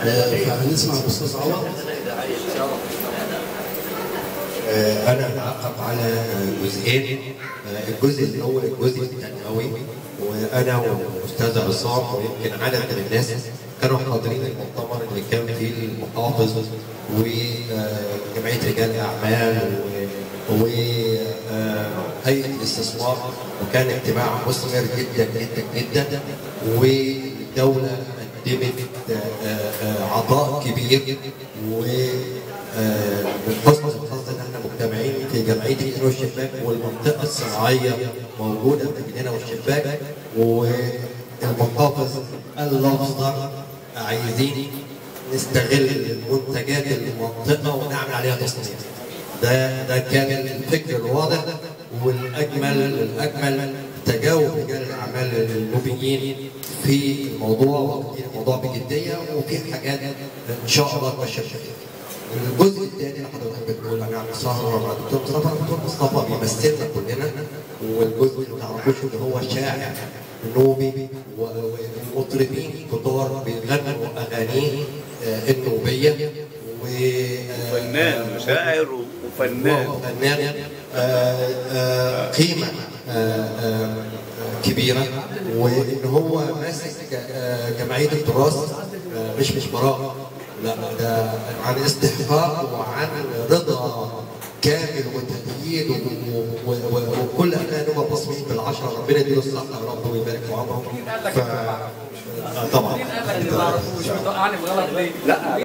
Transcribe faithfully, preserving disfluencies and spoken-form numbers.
فهنسمع الاستاذ عوض. انا هعقب على جزئين. الجزء الاول الجزء التنموي، وانا والاستاذ عصام ويمكن عدد من الناس كانوا حاضرين المؤتمر اللي كان فيه المحافظ وجمعيه رجال الاعمال وهيئه الاستثمار، وكان اجتماع مثمر جدا جدا جدا، والدوله قدمت عطاء كبير. ومن حسن الحظ ان احنا مجتمعين في جمعيه القنا والشباك، والمنطقه الصناعيه موجوده في القنا والشباك، والمحافظ اللفظ عايزين نستغل منتجات المنطقه ونعمل عليها تصنيع. ده ده كان الفكر الواضح والاجمل والاجمل. تجاوب رجال الاعمال المبينين في الموضوع واخدين الموضوع بجديه، وفي حاجات ان شاء الله ماشيه بخير. الجزء الثاني اللي حضرتك بتقول انا عم سهره مع الدكتور مصطفى، الدكتور مصطفى بيمثلنا كلنا، والجزء اللي ما تعرفوش ان هو شاعر نوبي ومطربين كتار بيغنوا اغانيه النوبيه، وفنان وشاعر وفنان وفنان قيمه كبيره، وان هو ماسك جمعيه التراث مش مش براءه، لا ده عن استحقاق وعن رضا كامل وتأييد وكل أبناء مصريين بالعشرة. ربنا يديله الصحة يا رب ويبارك في عمرهم. ف طبعا لا